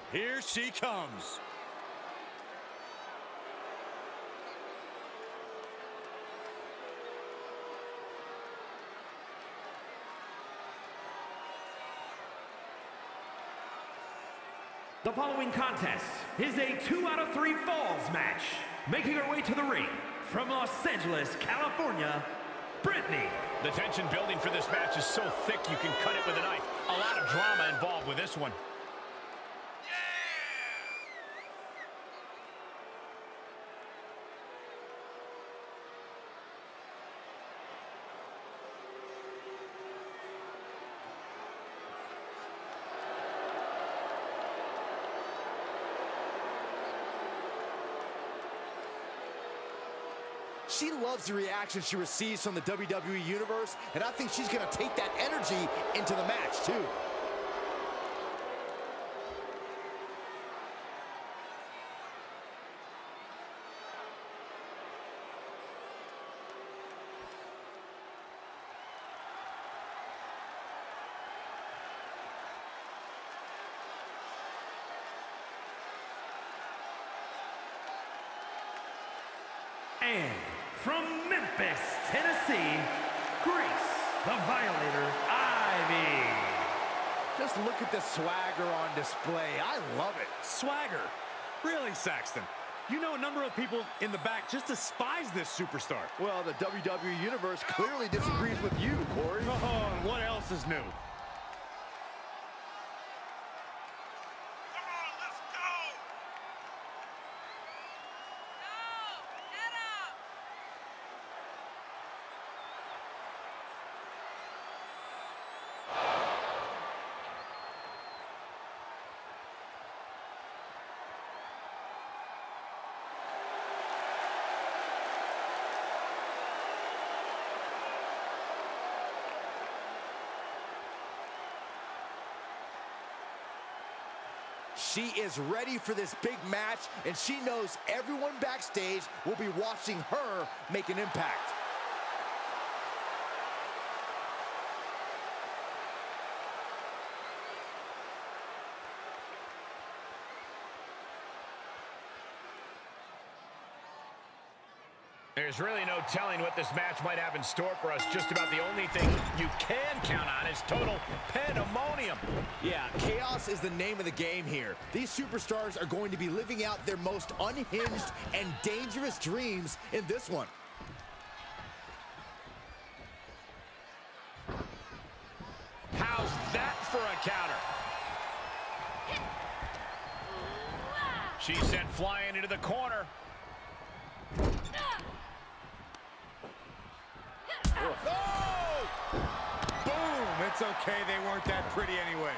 Here she comes. The following contest is a 2 out of 3 falls match. Making her way to the ring from Los Angeles, California, Brittany. The tension building for this match is so thick you can cut it with a knife. A lot of drama involved with this one. She loves the reaction she receives from the WWE Universe, and I think she's going to take that energy into the match, too. And from Memphis, Tennessee, Grace, the Violator, Ivy. Just look at the swagger on display. I love it. Swagger. Really, Saxton? You know a number of people in the back just despise this superstar. Well, the WWE Universe clearly disagrees with you, Corey. Oh, and what else is new? She is ready for this big match, and she knows everyone backstage will be watching her make an impact. There's really no telling what this match might have in store for us. Just about the only thing you can count on is total pandemonium. Yeah, chaos is the name of the game here. These superstars are going to be living out their most unhinged and dangerous dreams in this one. How's that for a counter? She's sent flying into the corner. Oh! Boom! It's okay, they weren't that pretty anyway.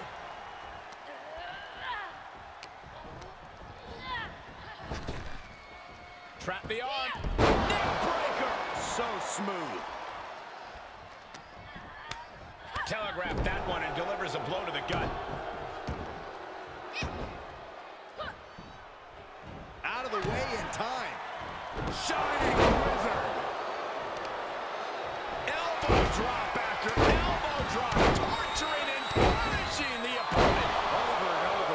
Trap the arm. Neck breaker. So smooth. Telegraphed that one and delivers a blow to the gut. Out of the way in time. Shining Wizard. Elbow drop after elbow drop. Torturing and punishing the opponent. Over and over.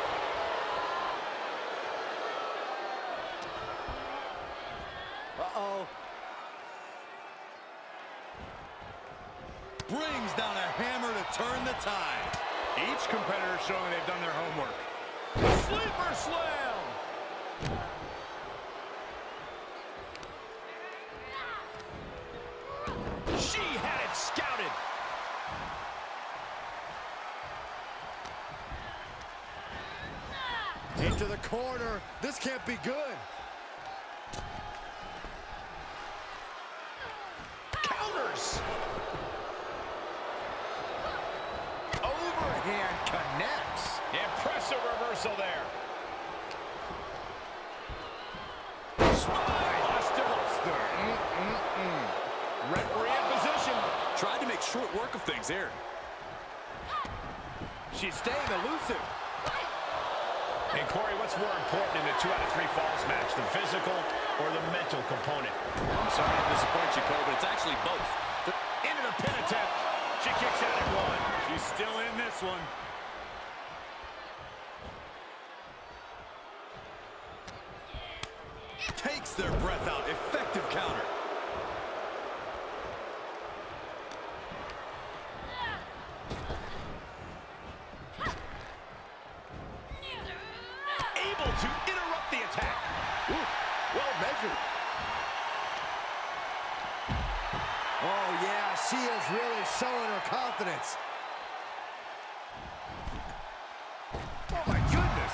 Uh-oh. Brings down a hammer to turn the tide. Each competitor showing they've done their homework. Sleeper slam! She had it scouted. Into the corner. This can't be good. Counters. Overhand connects. Impressive reversal there. Referee in position. Tried to make short work of things here. She's staying elusive. And Corey, what's more important in a 2 out of 3 falls match, the physical or the mental component? I'm sorry to disappoint you, Cole, but it's actually both. Into the pin attempt. She kicks out at 1. She's still in this one. takes their breath out. Effective counter. Able to interrupt the attack. Ooh, well measured. Oh, yeah, she is really showing her confidence. Oh, my goodness.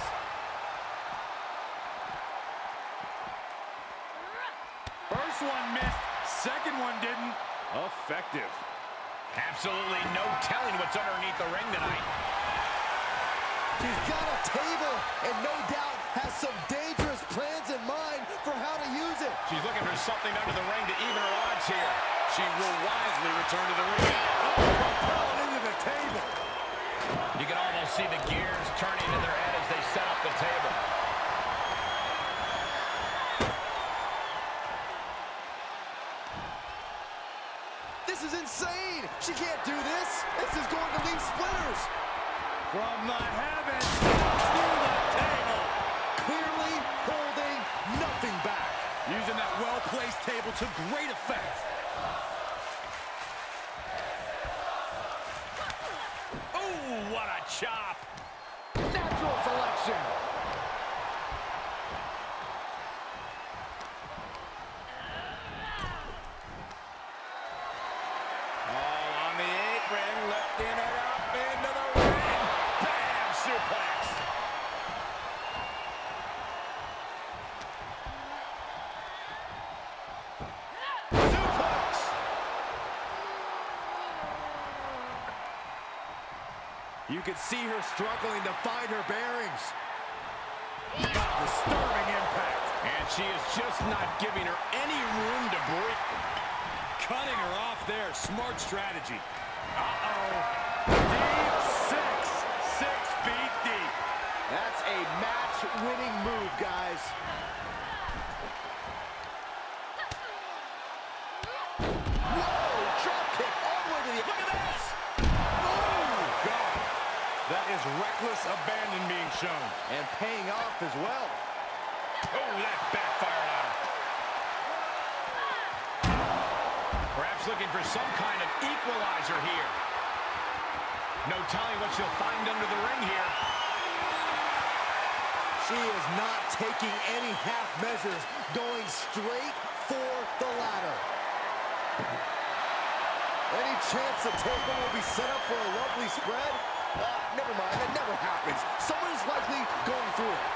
First one missed. Second one didn't. Effective. Absolutely no telling what's underneath the ring tonight. She's got a table and no doubt has some dangerous plans in mind for how to use it. She's looking for something under the ring to even her odds here. She will wisely return to the ring. Propelled into the table. You can almost see the gears turning in their head as they set up the table. This is insane. She can't do this. This is going to leave splinters. From the heavens to the table. Clearly holding nothing back. Using that well-placed table to great effect. Oh, what a chop. Natural selection. All on the apron, lifting it up into the ring. Bam, suplex. Suplex. You can see her struggling to find her bearings. Disturbing impact. And she is just not giving her any room to breathe. Cutting her off there. Smart strategy. Uh-oh. Deep six. 6 feet deep. That's a match-winning move, guys. Whoa! Drop kick all the way to the... Look at this! Oh, God. That is reckless abandon being shown. And paying off as well. Oh, that backfired on her. Perhaps looking for some kind of equalizer here. No telling what she'll find under the ring here. She is not taking any half measures, going straight for the ladder. Any chance the table will be set up for a lovely spread? Never mind, that never happens. Someone is likely going through it.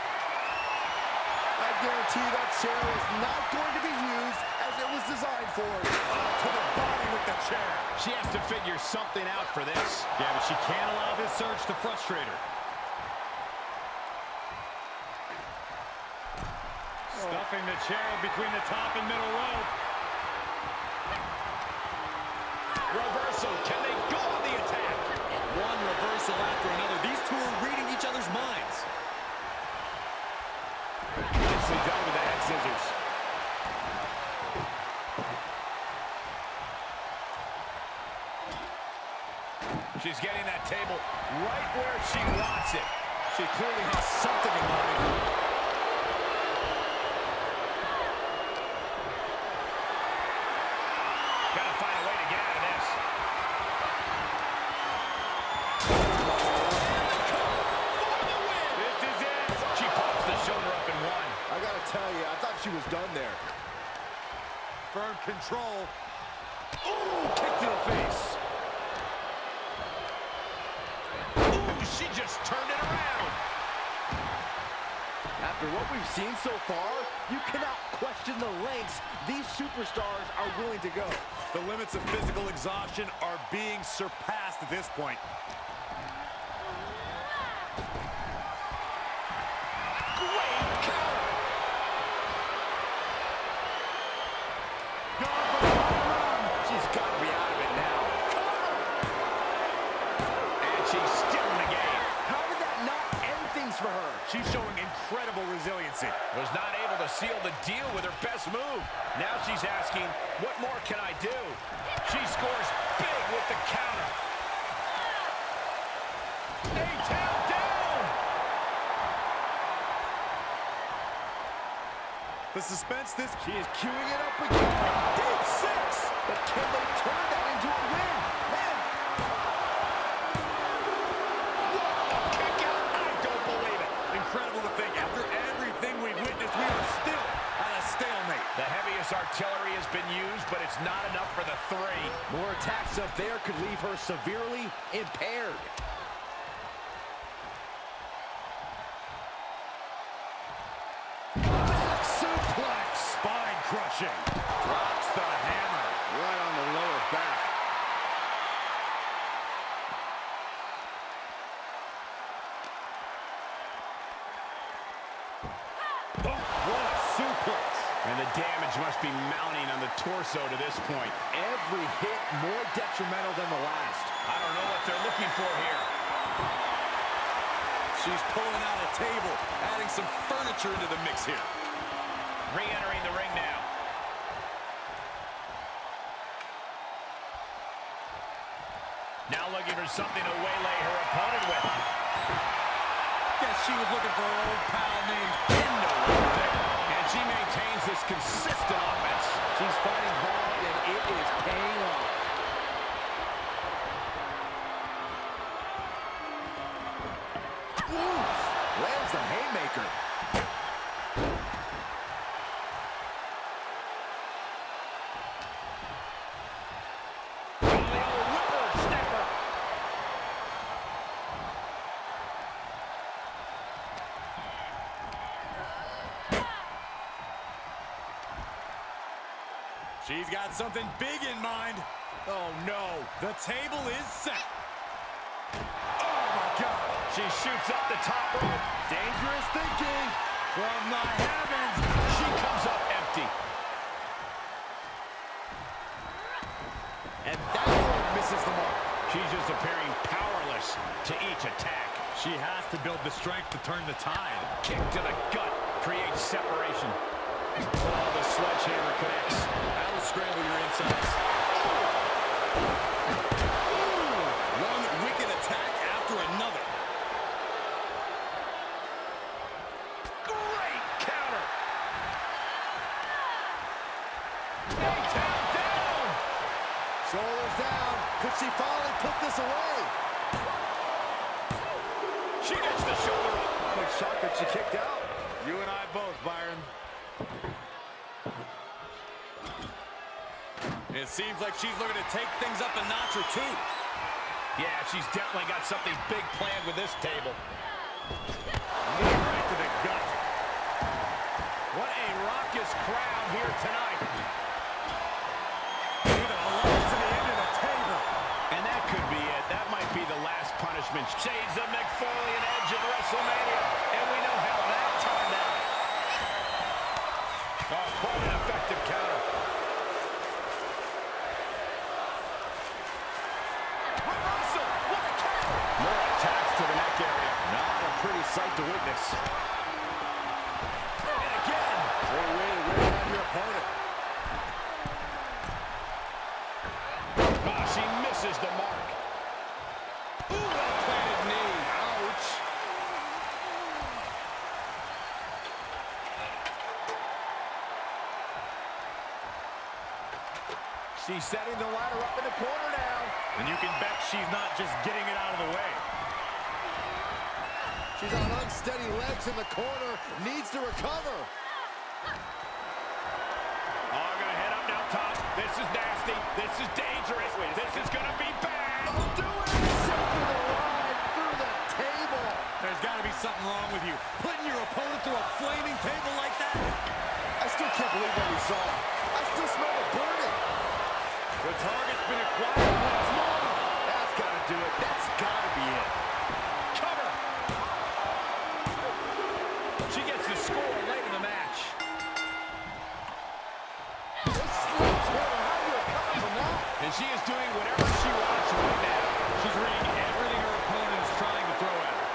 I guarantee that chair is not going to be used as it was designed for. To the body with the chair. She has to figure something out for this. Yeah, but she can't allow this surge to frustrate her. Stuffing the chair between the top and middle rope. Reversal. Can they go on the attack? One reversal after another. These two are reading each other's minds. Nicely done with the head scissors. She's getting that table right where she wants it. She clearly has something in mind. Gotta find a way to get out of this. This is it. She pops the shoulder up and one. I gotta tell you, I thought she was done there. Firm control. Ooh, kick to the face. Ooh, she just turned it around. After what we've seen so far, you cannot question the lengths these superstars are willing to go. The limits of physical exhaustion are being surpassed at this point. Great counter. Going for the home run. She's got to be out of it now. And she's still in the game. How did that not end things for her? She's showing incredible resiliency. Was not able to seal the deal with her best move. Now she's asking, what more can I do? She scores big with the counter. A-Town down. The suspense this... She is queuing it up again. Deep six. But can they turn that into a win? Man. What a kick out. I don't believe it. Incredible to think. After everything we've witnessed, we are still at a stalemate. The heaviest artillery has been used, but it's not enough for the three. More attacks up there could leave her severely impaired. Suplex. Spine crushing. Drops the hammer. Right on the lower back. Oh, what a suplex. And the damage must be mounting on the torso to this point. Every hit more detrimental than the last. I don't know what they're looking for here. She's pulling out a table, adding some furniture into the mix here. Re-entering the ring now. Now looking for something to waylay her opponent with. Guess she was looking for her old pal named Endo. And she maintains this consistent offense. She's fighting hard, and it is paying off. Oof! Lands the haymaker. She's got something big in mind. Oh, no. The table is set. Oh, my God. She shoots up the top rope. Dangerous thinking from the heavens. She comes up empty. And that one misses the mark. She's just appearing powerless to each attack. She has to build the strength to turn the tide. Kick to the gut creates separation. Oh, the sledgehammer connects. That'll scramble your insides. One wicked attack after another. Great counter. Down. Shoulders down. Could she finally put this away? She gets the shoulder up. I'm shocked that she kicked out. You and I both, Byron. It seems like she's looking to take things up a notch or two. Yeah, she's definitely got something big planned with this table. Knee right to the gut. What a raucous crowd here tonight. Even a lunge to the end of the table. And that could be it. That might be the last punishment. Shades of McFoley and Edge at WrestleMania. And we know how that turned out. Oh, quite an effective counter. Reversal. What a counter. More attacks to the neck area. Not a pretty sight to witness. And again. Great way to wear down your opponent. Oh, she misses the mark. Ooh, well-planted knee. Ouch. She's setting the ladder up in the corner now. And you can bet she's not just getting it out of the way. She's on unsteady legs in the corner. Needs to recover. Oh, gonna head up now top. This is nasty. This is dangerous. This is gonna be bad. Oh, do it! Safety the ride through the table. There's got to be something wrong with you. Putting your opponent through a flaming table like that. I still can't believe what we saw. I still smell it burning. The target's been acquired once more. That's got to do it. That's got to be it. Cover. She gets the score late in the match. This slips her. How do you recover from that? And she is doing whatever she wants right now. She's reading everything her opponent is trying to throw at her.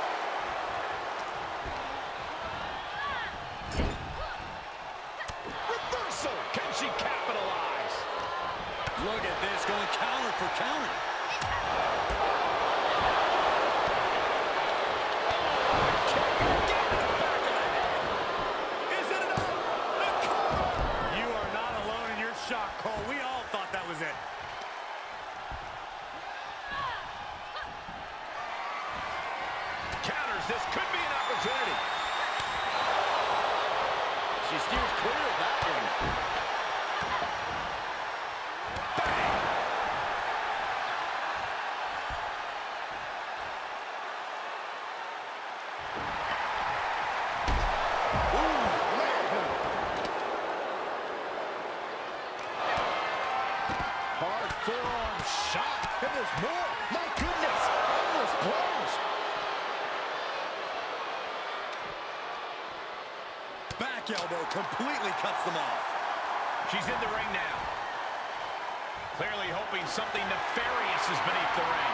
Reversal. Can she capitalize? Look at this, going counter for counter. Kick again to the back of the head. Is it enough? shock, Cole. We all thought that was it. Counters. This could be an opportunity. She steers clear of that one. Bang! Hard forearm shot. And there's more. My goodness. Endless blows. Back elbow completely cuts them off. She's in the ring now. Clearly hoping something nefarious is beneath the ring.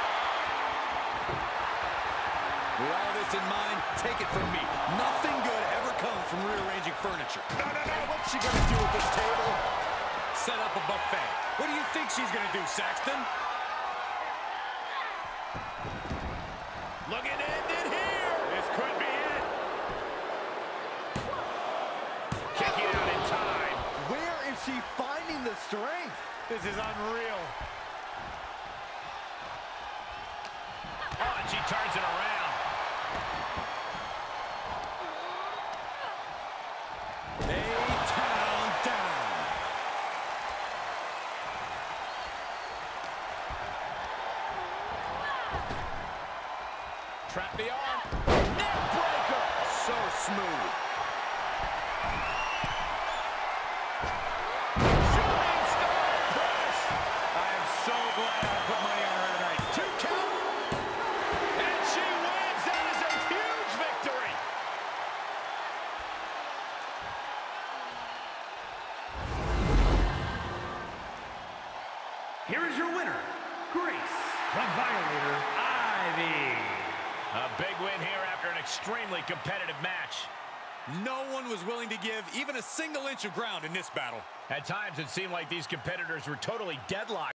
With all this in mind, take it from me. Nothing good ever comes from rearranging furniture. No. What's she going to do with this table? Set up a buffet. What do you think she's going to do, Saxton? Looking to end it here. This could be it. Kicking out in time. Where is she finding the strength? This is unreal. Oh, and she turns it around. A-Town down. Trap the arm. Neck breaker. So smooth. Shooting star press. I am so glad I put money on her tonight. 2 count. And she wins. That is a huge victory. Here is your winner, Grace, the Violator Ivy. A big win here after an extremely competitive match. No one was willing to give even a single inch of ground in this battle. At times, it seemed like these competitors were totally deadlocked.